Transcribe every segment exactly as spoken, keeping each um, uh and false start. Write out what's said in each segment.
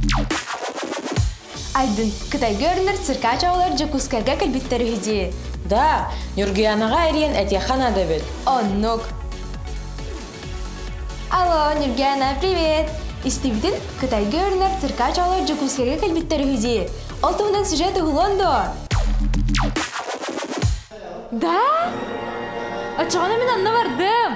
Айдын, кытай көрінір циркач аулар жакускайга кәлбеттері хеде. Да, Нюргиянаға әрен әтияхан ады бет. Оннук. Алло, Нюргияна, привет! Истибдин, кытай көрінір циркач аулар жакускайга кәлбеттері хеде. Ол туғынан сюжеті ғылондо. Да? Ачығана мен анна бардым.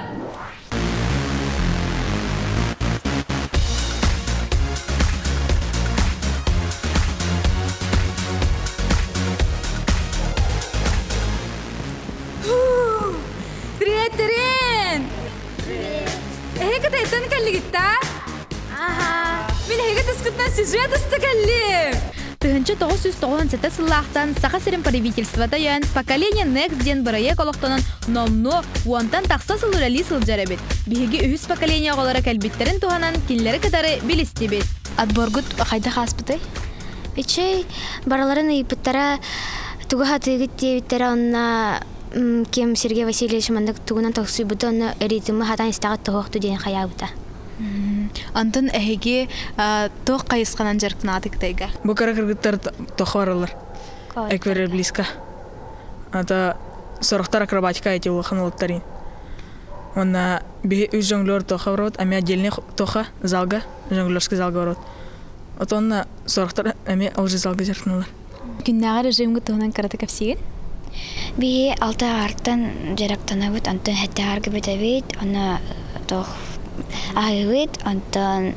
Привет, Терен! Привет! Эхе кытайтан каллигитта? Ага. Мен эхе таскытна сюжет астакалли. Тыгынчы тоғыз жүз тоғыз сәті сыллақтан сақа сірін правительство даян поколение Next ден бұрайек олықтанын номну уантан тақса сылырали сылжары бет. Беге үхіз поколение оғылары кәлбеттерін туғанан кенлері кадары білісті бет. Отборгут қайда қас бұтай? Эчей бараларын ыйпыттара туға тыгыт дебиттері онна кем Сергей Васильевич мандық туғынан тоқсуй бұты онна ритмі хатан истағат тоғықты ден қая бұта. Антон әйге тоқ қайысқанан жарқтын аты кітайға. Бұл қара кіргіттер тоқы баралар. Әкверер близка. Ата сорықтар акробатика әйте олықын олықтарин. Онна бе үз жонглер тоқы барот, әме отдельный тоқы залға, жонглерский залға барот. Ото онна сорықтар әме алжы залға жарқтыналар. Күннәғі режимгі тұғынан қараты көпсеген? Бе алты артын жарақтана бұд, Антон әтті арғы біт әбет, онна тоқ Ағывет, антон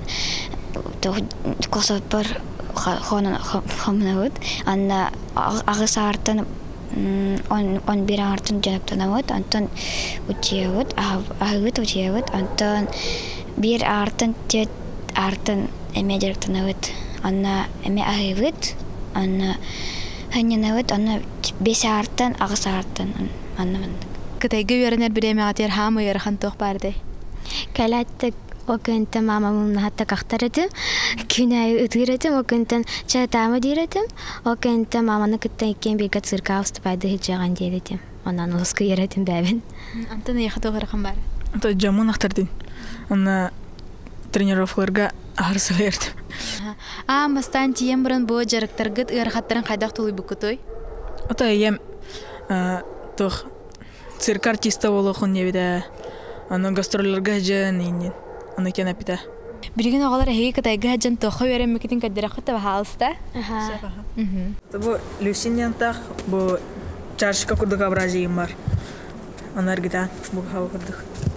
қосып бір қомына өт. Ағыс артын он бір артын жанаптана өт. Антон өтие өт, ағывет өтие өт. Антон бір артын тет артын әме жарықтана өт. Анна әме ағывет, анна ханнена өт, анна бес артын ағыс артын. Кытайғы өрінер бір әме ғатер хамы еріған тоқ барды. Кәләттік оқынты мамамын хатта қақтар едім, күнәй үтгір едім, оқынтын чатамы дер едім, оқынты маманы күттен екен бейгі цирка ұстыпайды хеджаған дер едім. Онан ұлысқы ер едім бәбін. Антон еқі тоғырған бар? Антон жамын ақтардың. Оны тренировкаларға ағырсығы ердім. А, бастан тием бұрын бұл жарықтарғыт ұйарғаттарын қайдақ толы бүкі той? Ота ем тоқ цирк артиста болу құн небеді. Аны гастроллерға жан инен. Аны кен апита. Бірген оғалар әйге кытайға жан тоқы өрен мүкетін кәддірақы табы халыста? Бұл Люсинен тақ, бұл чаршыка күрдік абразием бар. Аны аргидан бұл хава күрдік.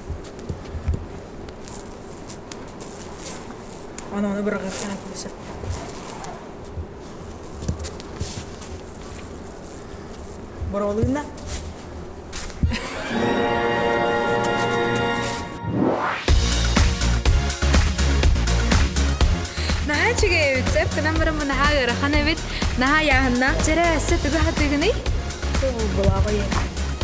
Аны оны бір ғырқана көрісі. Бұл олығына? Наха чиге үтсеп, кынан бұрын мұны наха ғырақана бет, наха яғынна. Жәрі әсі түгі хатығыны? Бұл бұлаға ен.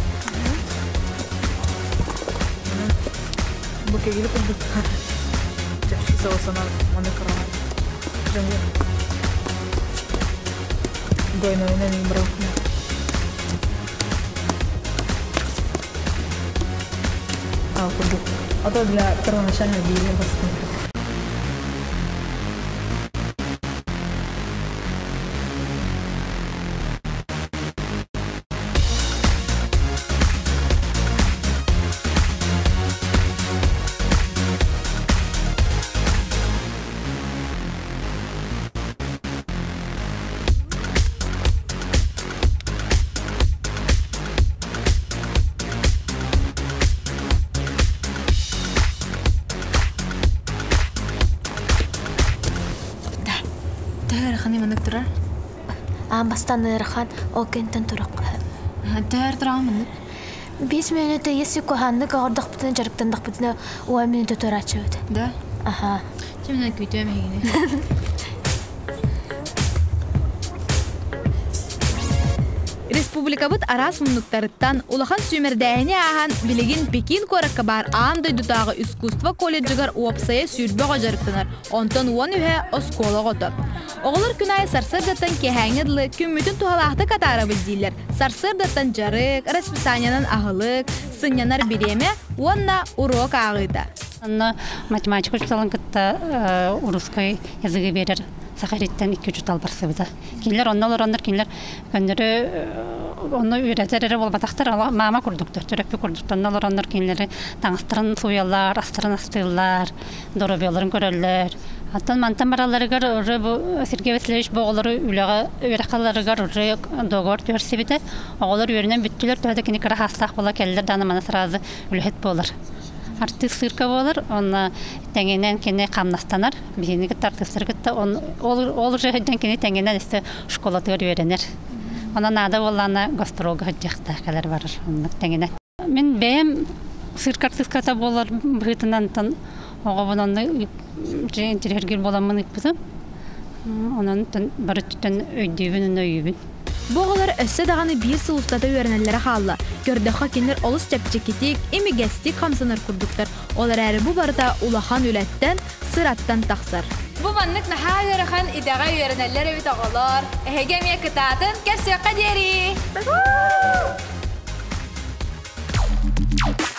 Бұл кегілі күндік. Жәшкі сауысанар, маны қыраған. Жөңген. Гойна ойна мен бұрақына. Ал күндік. Ото для первоначальной бейли басқын. Бастан ырхан окентен турак. Тәр тұрамын? Бес минуты есі көханны қағырдық бұтын жарықтандық бұтыны оа минуты тұрачы өді. Да? Аха. Чемнен көйтуем егіне. Республика бұт арас мұнықтарыттан улахан сүймердәйіне аған білеген Пекин көріккі бар аңдай дұтағы искусство колледжігар уапсая сүйірбіға жарықтанар. Онтан уан үйе оскола ғоты. Оғылар күнай сарсырдаттан кехәңеділі күмметін тухалақты катары білдейлер. Сарсырдаттан жарық, расписаниянан ағылық, сынянар береме, уанна урок ағыда. Анна математика учителен кітті урусской языгы берер. сахариттен икки жүз албар сыбыта. Кинлер оннолор оннор кинлер көндөрү онно үйрәтерере болбатактар мама курдуктар, төрөппү курдуктар, оннолор оннор кинлери таңыстырын суялар, астырын астыйлар, доробияларын көрөллөр. Аттан мантан бараларыгар уже бу Сергей Васильевич боголору үлөгө үйрәкаларыгар уже договор төрсебите, оголор үйренен бүттүлөр төдө кини кара хастак бола келдер даны мана сразу үлөһөт болор. Артист цирка болор, он теңенен кене камнастанар, бизинеги артисттергетте он ол ол уже һәдән кене теңенен исте школа төр үйренер. Она надо боллана гастролга һәҗәктә калар бар, онны теңенен. Мен бәем цирк артистката болор бытынан тан огобонны жентергер боламын иппизем. Онан тан барыттан өйдүбүн өйүбүн. Боғалар өссө дағаны бир сыл устата үйренелері қалла. Көрдіға кенлер олыс чәпчекетек, емегестік қамсанар күрдіктір. Олар әрі бұ барда улахан үләттен, сыраттан тақсар. Бұ маннық наға үйрехан идаға үйренелері бит оғалар. Әхеге ме кітатын кәрсеққа дері.